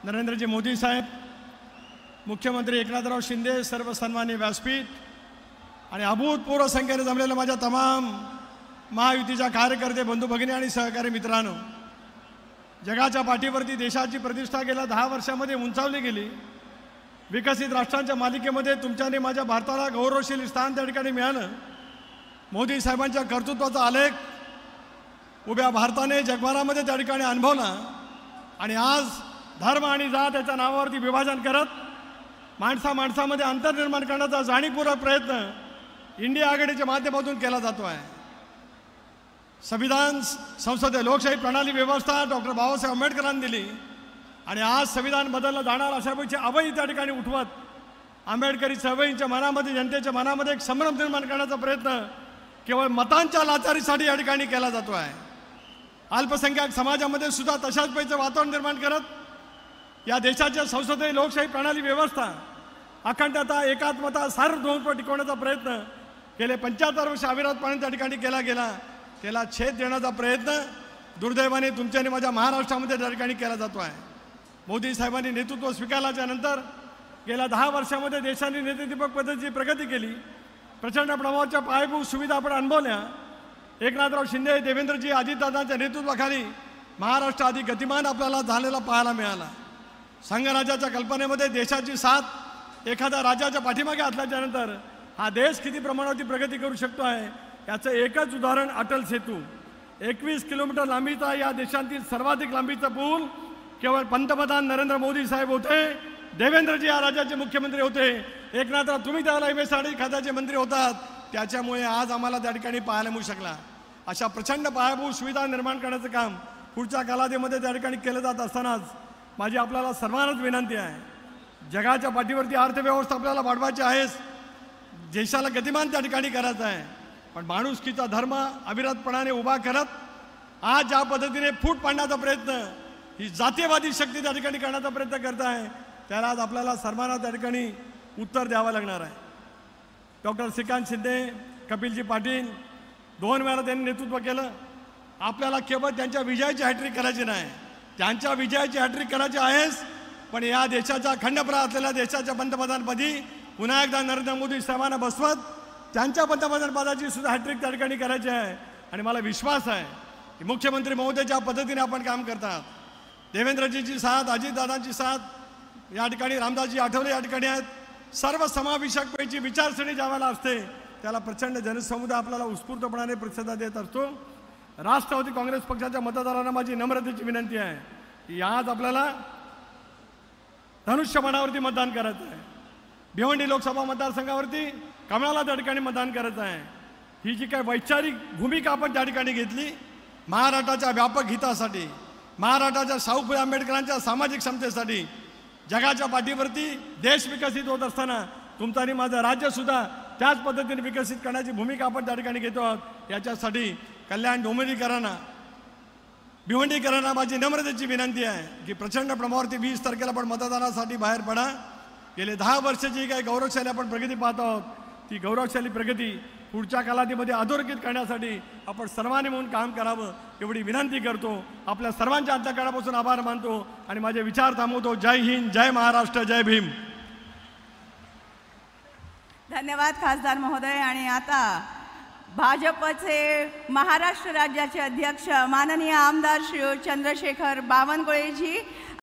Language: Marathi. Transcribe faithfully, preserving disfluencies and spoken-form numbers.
नरेंद्रजी मोदी साहेब, मुख्यमंत्री एकनाथराव शिंदे, सर्व सन्मान्य व्यासपीठ आणि अभूतपूर्व संख्येने जमलेल्या माझ्या तमाम महायुतीच्या कार्यकर्ते, बंधू भगिनी आणि सहकारी मित्रांनो, जगाच्या पाठीवरती देशाची प्रतिष्ठा गेल्या दहा वर्षामध्ये उंचावली गेली. विकसित राष्ट्रांच्या मालिकेमध्ये तुमच्याने माझ्या भारताला गौरवशील स्थान त्या ठिकाणी मिळालं. मोदी साहेबांच्या कर्तृत्वाचा आलेख उभ्या भारताने जगभरामध्ये त्या ठिकाणी अनुभवला आणि आज धर्म आणि जात याच्या नावावरती विभाजन करत माणसा माणसामध्ये अंतर निर्माण करण्याचा जाणीवपूर्वक प्रयत्न इंडिया आघाडीच्या माध्यमातून केला जातो आहे. संविधान संसदे लोकशाही प्रणाली व्यवस्था डॉक्टर बाबासाहेब आंबेडकरांनी दिली आणि आज संविधान बदललं जाणार अशापैकी अवई त्या ठिकाणी उठवत आंबेडकरी चळवळींच्या मनामध्ये, जनतेच्या मनामध्ये एक संभ्रम निर्माण करण्याचा प्रयत्न केवळ मतांच्या लाचारीसाठी या ठिकाणी केला जातो आहे. अल्पसंख्याक समाजामध्ये सुद्धा तशाच पैचं वातावरण निर्माण करत या देशाच्या संसदीय लोकशाही प्रणाली व्यवस्था, अखंडता, एकात्मता, सार्वभौमत्व टिकवण्याचा प्रयत्न गेले पंच्याहत्तर वर्ष अविरतपणे त्या ठिकाणी केला गेला. त्याला छेद देण्याचा प्रयत्न दुर्दैवाने तुमच्याने माझ्या महाराष्ट्रामध्ये त्या ठिकाणी केला जातो आहे. मोदी साहेबांनी नेतृत्व स्वीकारल्याच्या नंतर गेल्या दहा वर्षामध्ये देशाने नेतृत्वपूर्ण पद्धतीची प्रगती केली. प्रचंड प्रमाणाच्या पायाभूत सुविधा आपण अनुभवल्या. एकनाथराव शिंदे, देवेंद्रजी, अजितदादांच्या नेतृत्वाखाली महाराष्ट्र अधिक गतिमान आपल्याला झालेला पाहायला मिळाला. संघराज्याच्या कल्पनेमध्ये देशाची साथ एखाद्या राज्याच्या पाठीमागे असल्याच्या नंतर हा देश किती प्रमाणावरती प्रगती करू शकतो आहे याचं एकच उदाहरण अटल सेतू. एकवीस किलोमीटर लांबीचा या देशातील सर्वाधिक लांबीचा पूल केवळ पंतप्रधान नरेंद्र मोदी साहेब होते, देवेंद्रजी या राज्याचे मुख्यमंत्री होते, एकनाथराव तुम्ही त्याला एम एस आर डी खात्याचे मंत्री होतात, त्याच्यामुळे आज आम्हाला त्या ठिकाणी पाहायला मिळू शकला. अशा प्रचंड पायाभूत सुविधा निर्माण करण्याचं काम पुढच्या कालावधीमध्ये त्या ठिकाणी केलं जात असतानाच माझी आपल्याला सर्वांनाच विनंती आहे, जगाच्या पाठीवरती अर्थव्यवस्था आपल्याला वाढवायची आहेच, देशाला गतिमान त्या ठिकाणी करायचं आहे, पण माणुसकीचा धर्म अविरतपणाने उभा करत आज ज्या पद्धतीने फूट पाडण्याचा प्रयत्न ही जातीयवादी शक्ती त्या ठिकाणी करण्याचा प्रयत्न करत आहे त्याला आज आपल्याला सर्वांना त्या ठिकाणी उत्तर द्यावं लागणार आहे. डॉक्टर श्रीकांत शिंदे, कपिलजी पाटील दोन वेळा त्यांनी नेतृत्व केलं. आपल्याला केवळ त्यांच्या विजयाची हॅट्रिक करायची नाही, त्यांच्या विजयाची हॅट्रिक करायची आहेच, पण या देशाच्या खंडप्राय असलेल्या देशाच्या पंतप्रधानपदी पुन्हा एकदा नरेंद्र मोदी साहेबांना बसवत त्यांच्या पंतप्रधानपदाची सुद्धा हॅट्रिक त्या ठिकाणी करायची आहे. आणि मला विश्वास आहे की मुख्यमंत्री महोदयाच्या पद्धतीने आपण काम करतात. देवेंद्रजीची साथ, अजितदादांची साथ या ठिकाणी, रामदासजी आठवले या ठिकाणी आहेत. सर्व समावेशकपैकी विचारसरणी ज्यावेळेला असते त्याला प्रचंड जनसमुदाय आपल्याला उत्स्फूर्तपणाने प्रतिसाद देत असतो. राष्ट्रवादी काँग्रेस पक्षाच्या मतदारांना माझी नम्रतेची विनंती आहे की आज आपल्याला धनुष्यबाणावरती मतदान करायचं आहे. भिवंडी लोकसभा मतदारसंघावरती कमळाला त्या ठिकाणी मतदान करायचं आहे. ही जी काय वैचारिक भूमिका आपण त्या ठिकाणी घेतली महाराष्ट्राच्या व्यापक हितासाठी, महाराष्ट्राच्या शाहू फुले आंबेडकरांच्या सामाजिक समतेसाठी, जगाच्या पाठीवरती देश विकसित होत असताना तुमचं आणि माझं राज्यसुद्धा त्याच पद्धतीने विकसित करण्याची भूमिका आपण त्या ठिकाणी घेतो आहोत. याच्यासाठी कल्याण डोंबिवलीकरांना, भिवंडीकरांना माझी नम्रतेची विनंती आहे की प्रचंड प्रमाणावरती वीस तारखेला आपण मतदानासाठी बाहेर पडा. गेले दहा वर्षाची काही गौरवशाली आपण प्रगती पाहत आहोत, ती गौरवशाली प्रगती पुढच्या कालावधीमध्ये अधोरेखित करण्यासाठी आपण सर्वांनी म्हणून काम करावं एवढी विनंती करतो. आपल्या सर्वांच्या अंतःकरणापासून आभार मानतो आणि माझे विचार थांबवतो. जय हिंद, जय महाराष्ट्र, जय भीम. धन्यवाद खासदार महोदय. आणि आता भाजपचे महाराष्ट्र राज्याचे अध्यक्ष माननीय आमदार श्री चंद्रशेखर बावनकुळेजी